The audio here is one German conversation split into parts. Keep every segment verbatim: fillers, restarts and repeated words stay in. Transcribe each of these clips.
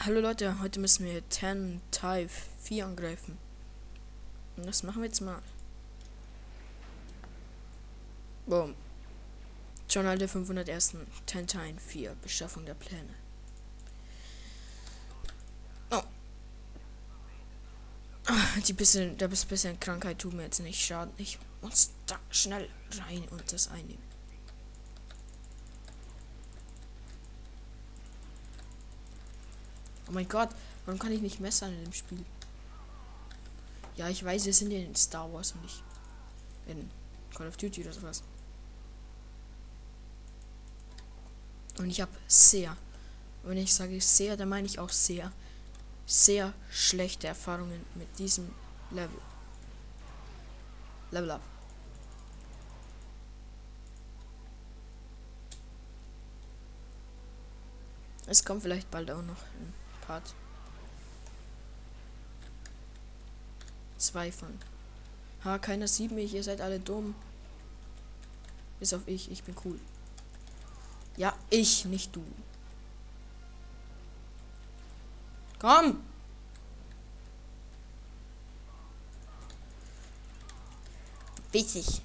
Hallo Leute, heute müssen wir zehn Type vier angreifen. Und das machen wir jetzt mal. Boom. Journal der fünfhundertersten zehn Type vier Beschaffung der Pläne. Oh. Ah, die bisschen, der bisschen Krankheit tut mir jetzt nicht schaden. Ich muss da schnell rein und das einnehmen. Oh mein Gott, warum kann ich nicht messern in dem Spiel? Ja, ich weiß, wir sind ja in Star Wars und nicht in Call of Duty oder sowas. Und ich habe sehr, wenn ich sage sehr, dann meine ich auch sehr, sehr schlechte Erfahrungen mit diesem Level. Level up. Es kommt vielleicht bald auch noch ein Part. Zwei von. Ha, keiner sieht mich, ihr seid alle dumm. Bis auf ich, ich bin cool. Ja, ich, nicht du. Komm! Witzig.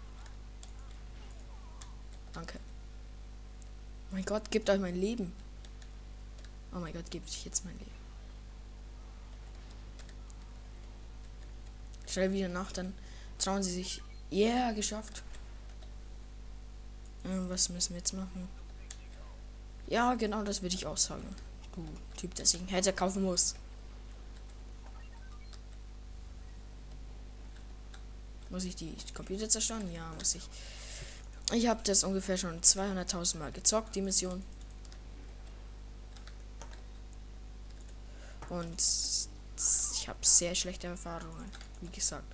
Danke. Oh mein Gott, gebt euch mein Leben. Oh mein Gott, gebt euch jetzt mein Leben. Schnell wieder nach, dann trauen sie sich. Yeah, geschafft. Ähm, was müssen wir jetzt machen? Ja, genau, das würde ich auch sagen. Du Typ, der sich einen Headset kaufen muss. Muss ich die Computer zerstören? Ja, muss ich. Ich habe das ungefähr schon zweihunderttausend Mal gezockt, die Mission. Und ich habe sehr schlechte Erfahrungen, wie gesagt.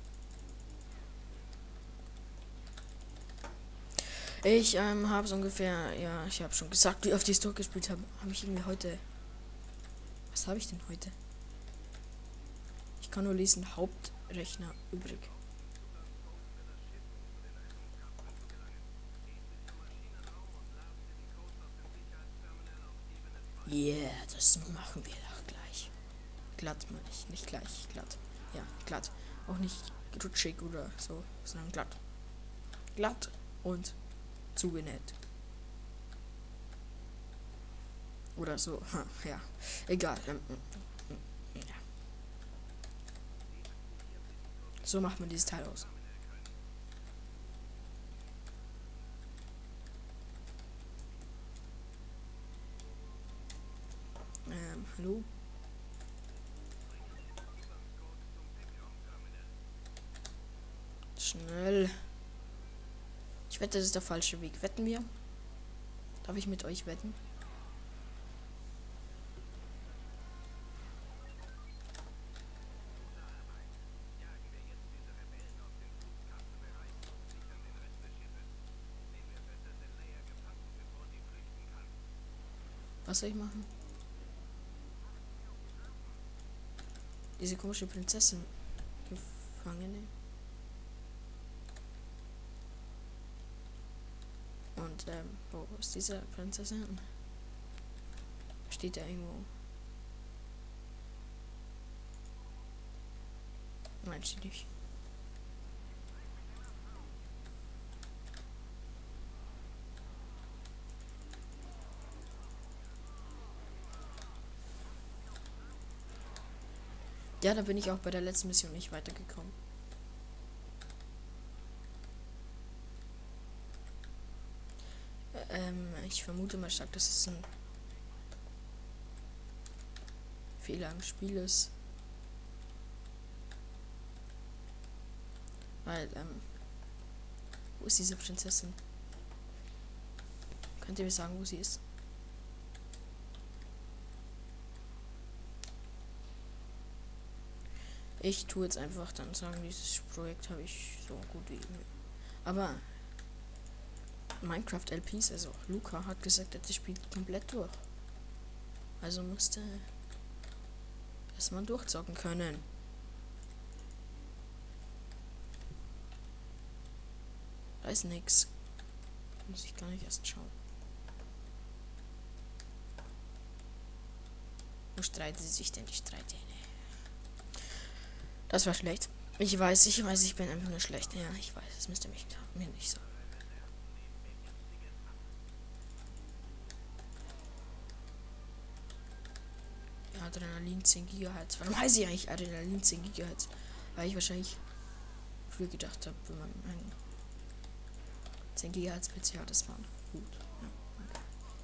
Ich ähm, habe es ungefähr, ja, ich habe schon gesagt, wie oft ich es durchgespielt habe. Habe ich irgendwie heute. Was habe ich denn heute? Ich kann nur lesen, Hauptrechner übrig. Yeah, das machen wir doch gleich. Glatt meine ich, nicht gleich, glatt. Ja, glatt. Auch nicht rutschig oder so, sondern glatt. Glatt und zugenäht. Oder so, ha, ja. Egal. Ähm, ja. So macht man dieses Teil aus. Ähm, hallo? Schnell. Ich wette, das ist der falsche Weg. Wetten wir? Darf ich mit euch wetten? Was soll ich machen? Diese komische Prinzessin. Gefangene. Und, ähm, wo ist diese Prinzessin? Steht da irgendwo? Nein, steht nicht. Ja, da bin ich auch bei der letzten Mission nicht weitergekommen. Ähm, ich vermute mal stark, dass es ein Fehler im Spiel ist. Weil, ähm, wo ist diese Prinzessin? Könnt ihr mir sagen, wo sie ist? Ich tue jetzt einfach dann sagen, dieses Projekt habe ich so gut wie. Aber Minecraft L Ps, also Luca hat gesagt, er hat das Spiel komplett durch. Also musste erstmal durchzocken können. Da ist nix. Muss ich gar nicht erst schauen. Wo streiten sie sich denn, die Streithähne? Das war schlecht. Ich weiß, ich weiß, ich bin einfach nur schlecht. Ja, ich weiß, es müsste mich mir nicht so. Ja, Adrenalin zehn Gigahertz. Warum heißt ich eigentlich Adrenalin zehn Gigahertz? Weil ich wahrscheinlich früher gedacht habe, wenn man ein zehn Gigahertz P C hat, das war gut. Ja, okay.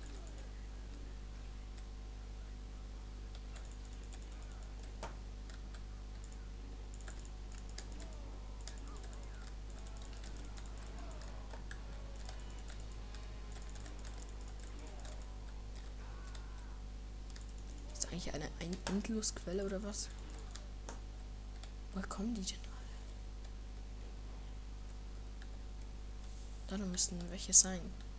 Ist eigentlich eine ein Endlosquelle oder was? Woher kommen die denn alle? Da müssten welche sein.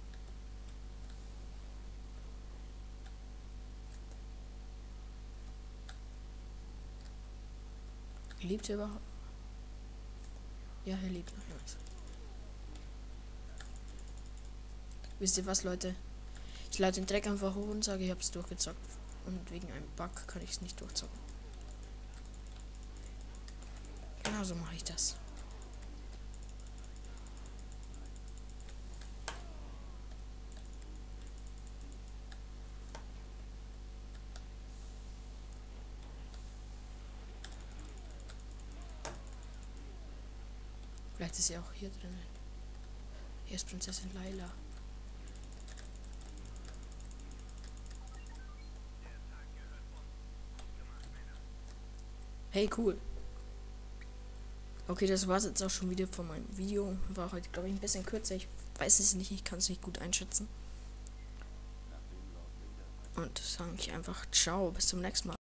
Lebt ihr überhaupt? Ja, hier lebt noch jemand. Wisst ihr was, Leute? Ich lade den Dreck einfach hoch und sage, ich hab's durchgezockt. Und wegen einem Bug kann ich es nicht durchzocken. Genau so mache ich das. Vielleicht ist sie auch hier drinnen. Hier ist Prinzessin Laila. Hey, cool. Okay, das war's jetzt auch schon wieder von meinem Video. War heute, glaube ich, ein bisschen kürzer. Ich weiß es nicht, ich kann es nicht gut einschätzen. Und sage ich einfach ciao, bis zum nächsten Mal.